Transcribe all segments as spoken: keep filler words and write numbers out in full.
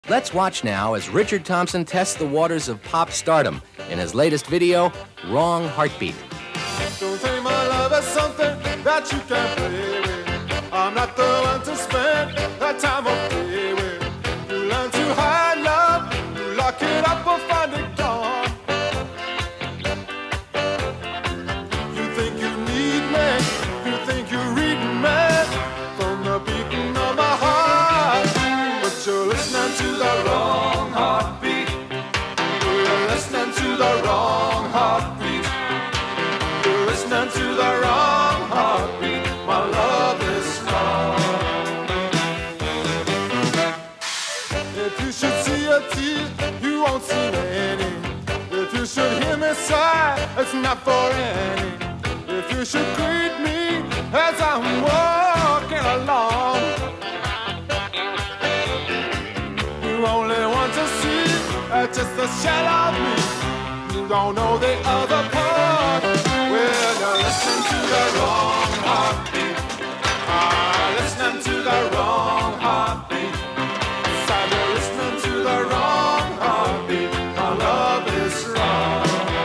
Let's watch now as Richard Thompson tests the waters of pop stardom in his latest video, Wrong Heartbeat. Don't think my love is something that you can play with. I'm not the one to spend that time of day with. You learn to hide love, you lock it up or find it gone. You think you need me, you think you read me from the beating of my heart, but you're listening to the wrong heartbeat. You're listening to the wrong heartbeat. You're listening to the wrong heartbeat. My love is strong. If you should see a tear, you won't see any. If you should hear me sigh, it's not for any. If you should greet me as I'm walking along, you only want to see uh, just a shell of me. You don't know the other part. Well, you're listening to the wrong heartbeat. Ah, listening to the wrong heartbeat. So you're listening to the wrong heartbeat. My love is wrong.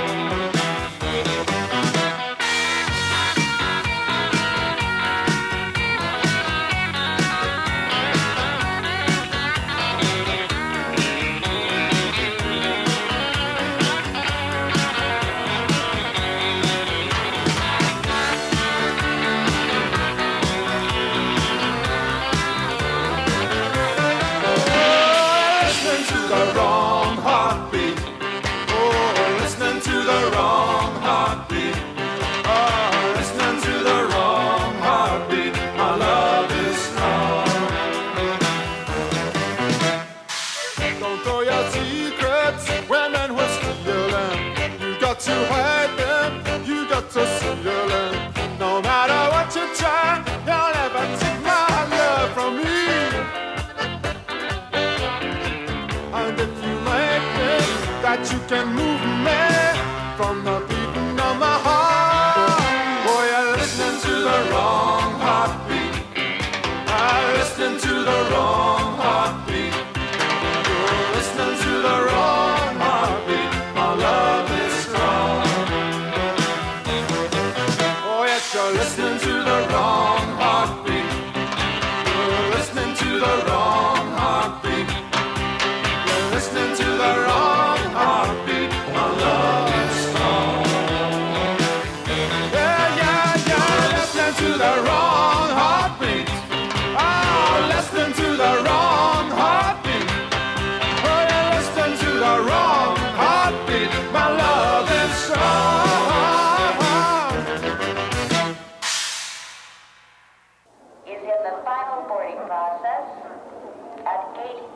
To hide them, you got to seal them. No matter what you try, you'll never take my love from me. And if you make me that you can move me from the beating of my heart, boy, you're listening to the wrong heartbeat. I'm listening to the wrong heartbeat. You're listening to the wrong heartbeat. My love is you're listening to the wrong heartbeat. You're listening to the wrong heartbeat. You're listening to the wrong heartbeat. My love is strong. Yeah, yeah, yeah. Listening to the wrong heartbeat. Oh, listening to the wrong heartbeat. Oh, you're listening to the wrong heartbeat. My love is strong. Is in the final boarding process at gate